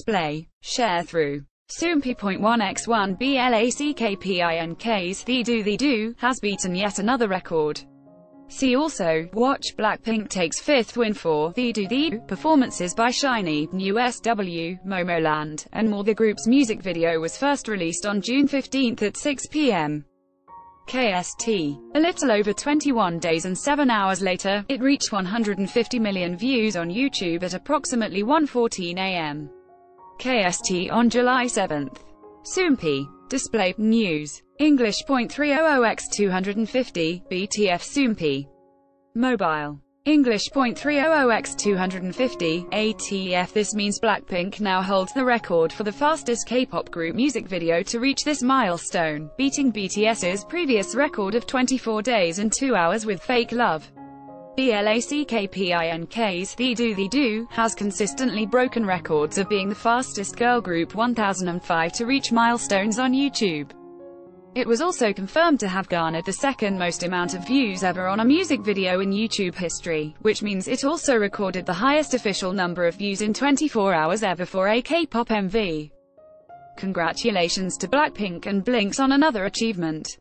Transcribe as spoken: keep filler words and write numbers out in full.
display, share through Soompi point one by one Blackpink's They Do They Do has beaten yet another record. See also, watch Blackpink takes fifth win for They Do They Do, performances by SHINee, New S W, Momoland, and more. The group's music video was first released on June fifteenth at six p m K S T. A little over twenty-one days and seven hours later, it reached one hundred fifty million views on YouTube at approximately one fourteen a m K S T on July seventh. Soompi. Display, news. English point three hundred by two hundred fifty, B T F Soompi. Mobile. English point three hundred by two hundred fifty, A T F. This means Blackpink now holds the record for the fastest K-pop group music video to reach this milestone, beating BTS's previous record of twenty-four days and two hours with Fake Love. Blackpink's They Do They Do has consistently broken records of being the fastest girl group one thousand five to reach milestones on YouTube. It was also confirmed to have garnered the second most amount of views ever on a music video in YouTube history, which means it also recorded the highest official number of views in twenty-four hours ever for a K-pop M V. Congratulations to Blackpink and Blinks on another achievement.